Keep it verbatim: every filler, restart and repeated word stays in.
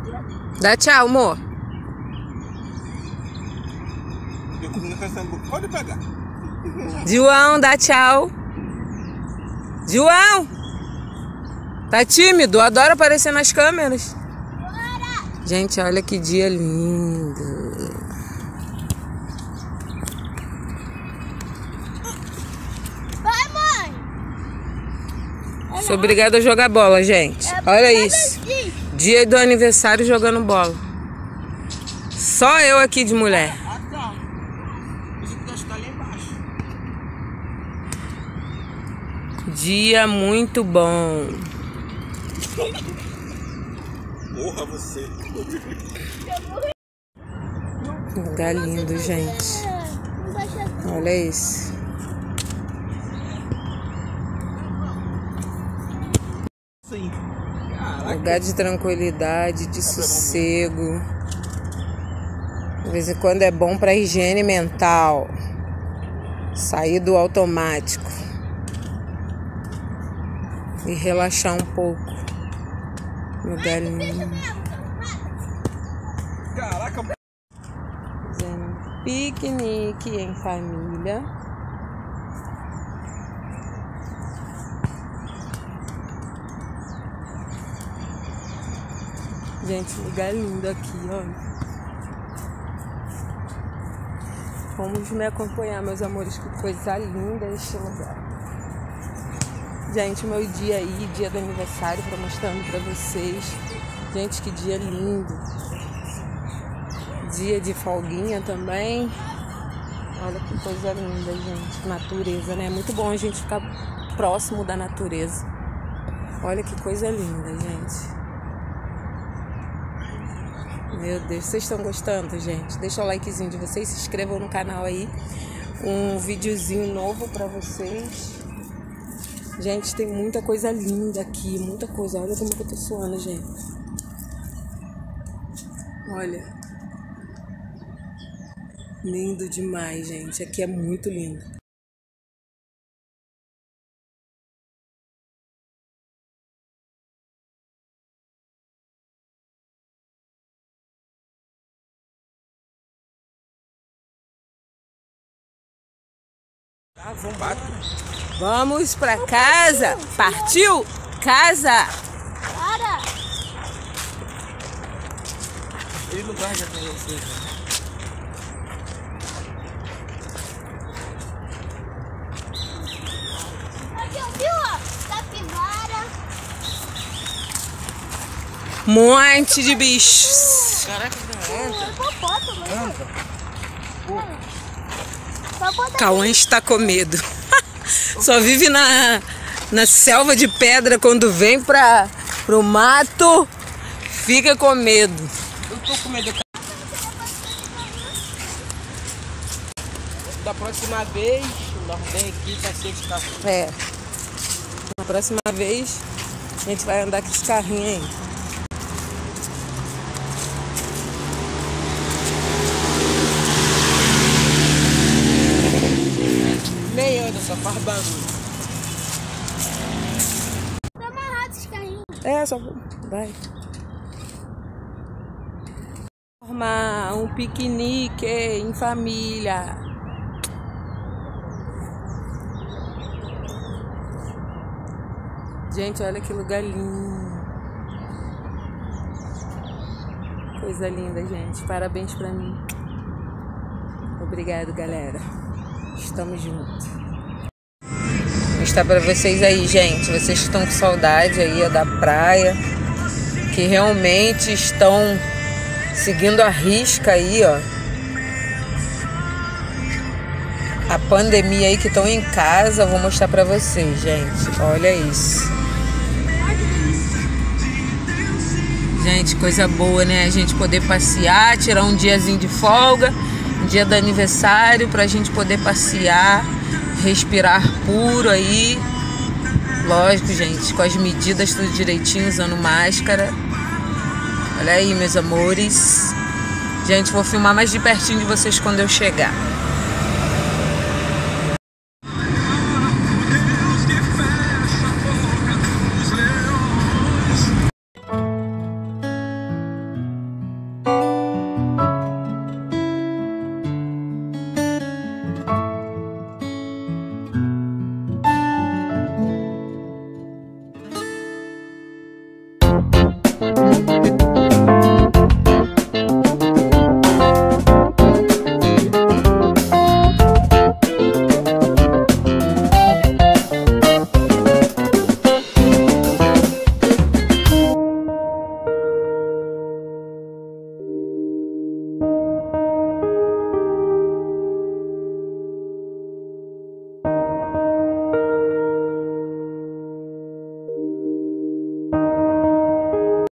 Dá tchau, amor. Pode pegar. João, dá tchau. João! Tá tímido? Adora aparecer nas câmeras. Gente, olha que dia lindo. Vai, mãe! Sou obrigada a jogar bola, gente. Olha isso. Dia do aniversário jogando bola. Só eu aqui de mulher. Ah, tá. Isso que está ali embaixo. Dia muito bom. Morra você. Lugar lindo, gente. Olha isso. Sim. Lugar de tranquilidade, de sossego. De vez em quando é bom para higiene mental. Sair do automático. E relaxar um pouco. Lugar lindo. Caraca. Fazendo um piquenique em família. Gente, lugar lindo aqui, olha. Vamos me acompanhar, meus amores, que coisa linda este lugar. Gente, meu dia aí, dia do aniversário, pra mostrando pra vocês. Gente, que dia lindo. Dia de folguinha também. Olha que coisa linda, gente. Natureza, né? É muito bom a gente ficar próximo da natureza. Olha que coisa linda, gente. Meu Deus, vocês estão gostando, gente? Deixa o likezinho de vocês, se inscrevam no canal aí. Um videozinho novo pra vocês. Gente, tem muita coisa linda aqui, muita coisa. Olha como que eu tô suando, gente. Olha. Lindo demais, gente. Aqui é muito lindo. Tá, vamos. Vamos pra casa. Partiu? Casa. Para! Esse lugar já tem você. Aqui, ó, viu? Ó? Capivara. Monte de bichos. Caraca, anda. Hipopótamo, né? Anda. Cauã está com medo. Só vive na, na selva de pedra. Quando vem para pro mato, fica com medo. Eu tô com medo. Da próxima vez, nós vem aqui pra ser de carro. É. Na próxima vez, a gente vai andar com esse carrinho aí. Nem anda, só faz barulho. Tá amarrado esse carrinho. É, só vai. Formar um piquenique em família. Gente, olha que lugar lindo. Coisa linda, gente. Parabéns pra mim. Obrigado, galera. Estamos juntos. Vou mostrar pra vocês aí, gente. Vocês estão com saudade aí ó, da praia. Que realmente estão seguindo a risca aí, ó. A pandemia aí que estão em casa. Vou mostrar pra vocês, gente. Olha isso. Gente, coisa boa, né? A gente poder passear, tirar um diazinho de folga. Dia do aniversário pra gente poder passear, respirar puro aí. Lógico, gente, com as medidas tudo direitinho, usando máscara. Olha aí, meus amores. Gente, vou filmar mais de pertinho de vocês quando eu chegar. Não.